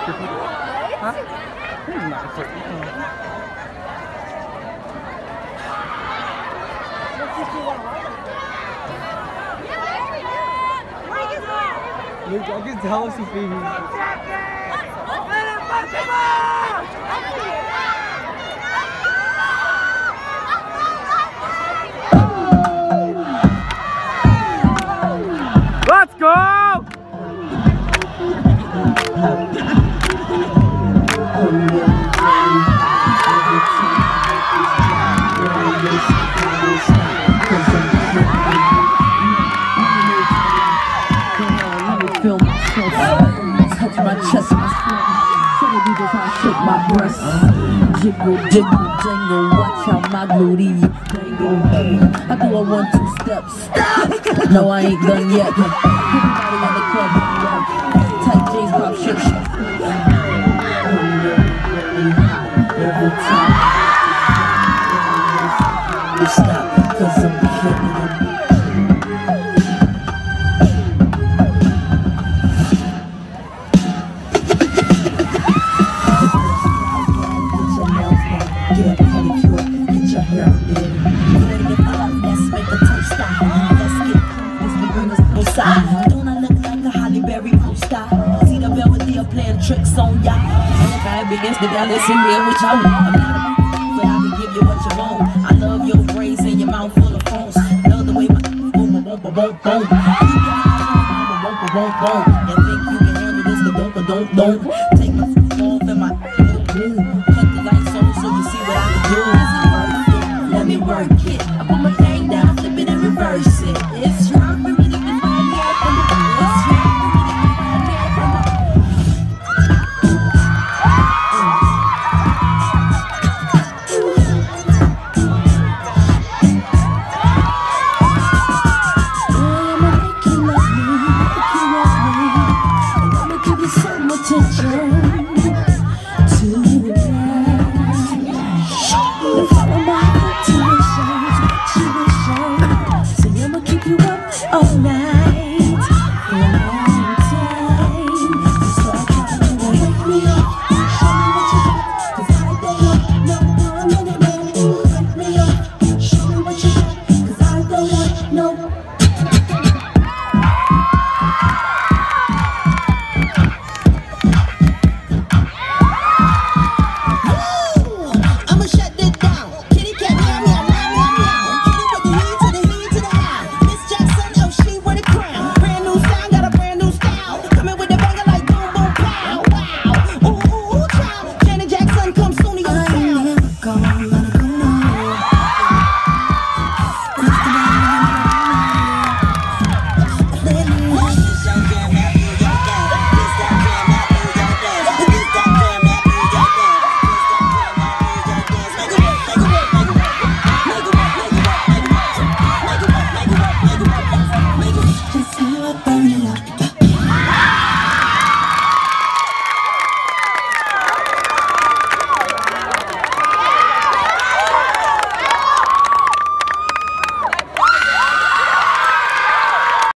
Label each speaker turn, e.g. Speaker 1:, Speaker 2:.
Speaker 1: Huh? He's not freaking. Luke, I can tell us if he... Let's go!
Speaker 2: Feel myself, touch my chest, my skin. Tell me this, I shake my breast. Jiggle, jiggle, jingle, watch out my glute dangle. I do a 1-2 steps. No, I ain't done yet. Everybody in the club, tight jeans, pop shit. Every time you stop, 'cause I'm killing you. Don't I look like a Holly Berry poster? See the Belvedere playing tricks on ya. If I begins to Dallas in there with y'all, I'm not a but I can give you what you want. I love your braids and your mouth full of phones. Love the way my boom, boom, boom, boom, boom, boom. You think you can handle this? The don't. Take